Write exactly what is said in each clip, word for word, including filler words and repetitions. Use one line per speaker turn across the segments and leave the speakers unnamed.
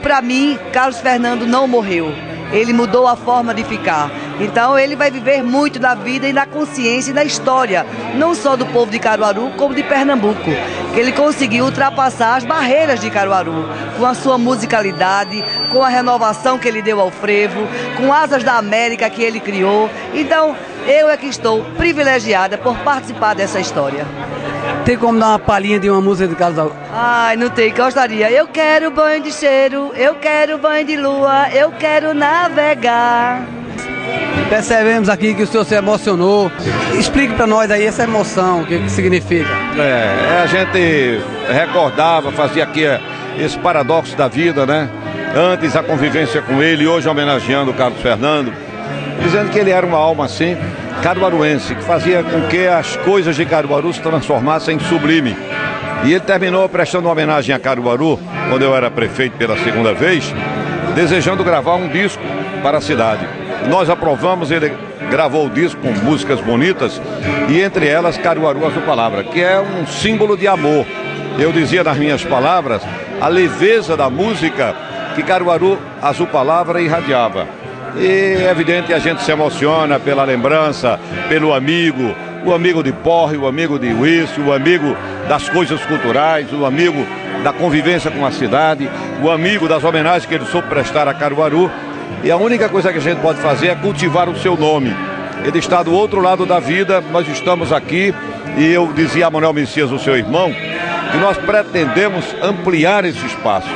para mim, Carlos Fernando não morreu. Ele mudou a forma de ficar. Então ele vai viver muito na vida e na consciência e na história, não só do povo de Caruaru, como de Pernambuco. Ele conseguiu ultrapassar as barreiras de Caruaru, com a sua musicalidade, com a renovação que ele deu ao frevo, com Asas da América que ele criou. Então, eu é que estou privilegiada por participar dessa história.
Tem como dar uma palhinha de uma música de Carlos?
Ai, não tem, gostaria. Eu quero banho de cheiro, eu quero banho de lua, eu quero navegar.
Percebemos aqui que o senhor se emocionou. Explique para nós aí essa emoção, o que, que significa.
É, a gente recordava, fazia aqui esse paradoxo da vida, né? Antes a convivência com ele, hoje homenageando o Carlos Fernando, dizendo que ele era uma alma assim, caruaruense, que fazia com que as coisas de Caruaru se transformassem em sublime. E ele terminou prestando uma homenagem a Caruaru, quando eu era prefeito pela segunda vez, desejando gravar um disco para a cidade. Nós aprovamos, ele gravou o disco com músicas bonitas, e entre elas Caruaru Azul Palavra, que é um símbolo de amor. Eu dizia nas minhas palavras a leveza da música que Caruaru Azul Palavra irradiava. E é evidente, a gente se emociona pela lembrança, pelo amigo, o amigo de porre, o amigo de uísque, o amigo das coisas culturais, o amigo da convivência com a cidade, o amigo das homenagens que ele soube prestar a Caruaru. E a única coisa que a gente pode fazer é cultivar o seu nome. Ele está do outro lado da vida, nós estamos aqui, e eu dizia a Manuel Messias, o seu irmão, que nós pretendemos ampliar esse espaço,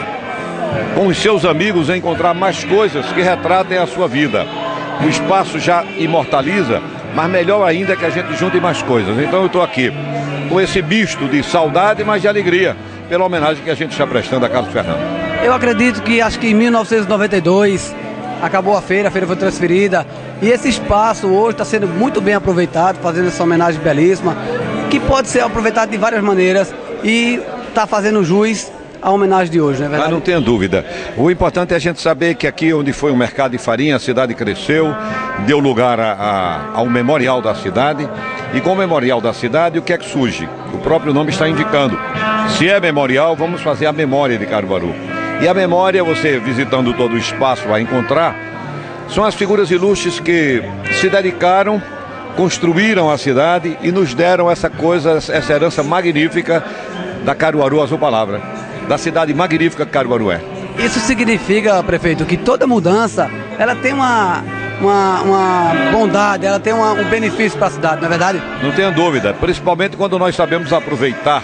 com os seus amigos, encontrar mais coisas que retratem a sua vida. O espaço já imortaliza, mas melhor ainda que a gente junte mais coisas. Então eu estou aqui com esse misto de saudade, mas de alegria, pela homenagem que a gente está prestando a Carlos Fernando.
Eu acredito que, acho que em mil novecentos e noventa e dois, acabou a feira, a feira foi transferida, e esse espaço hoje está sendo muito bem aproveitado, fazendo essa homenagem belíssima, que pode ser aproveitado de várias maneiras, e está fazendo jus a homenagem de hoje, não é verdade?
Mas não tenha dúvida. O importante é a gente saber que aqui onde foi o mercado de farinha, a cidade cresceu, deu lugar a, a, ao memorial da cidade. E com o memorial da cidade, o que é que surge? O próprio nome está indicando. Se é memorial, vamos fazer a memória de Caruaru. E a memória, você visitando todo o espaço vai encontrar, são as figuras ilustres que se dedicaram, construíram a cidade e nos deram essa coisa, essa herança magnífica da Caruaru Azul Palavra, da cidade magnífica que Caruaru é.
Isso significa, prefeito, que toda mudança, ela tem uma, uma, uma bondade, ela tem uma, um benefício para a cidade, não é verdade?
Não tenha dúvida, principalmente quando nós sabemos aproveitar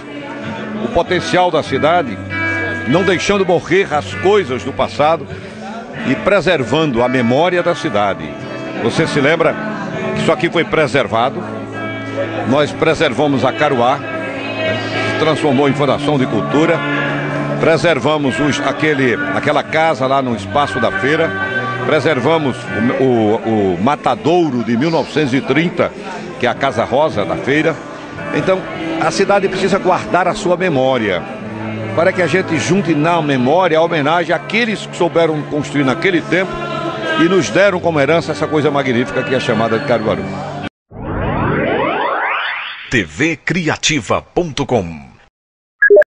o potencial da cidade, não deixando morrer as coisas do passado e preservando a memória da cidade. Você se lembra que isso aqui foi preservado, nós preservamos a Caruá, se transformou em Fundação de Cultura, preservamos os, aquele, aquela casa lá no espaço da feira, preservamos o, o, o Matadouro de mil novecentos e trinta, que é a Casa Rosa da feira. Então, a cidade precisa guardar a sua memória, para que a gente junte na memória a homenagem àqueles que souberam construir naquele tempo e nos deram como herança essa coisa magnífica que é chamada de Caruaru.
T V Criativa ponto com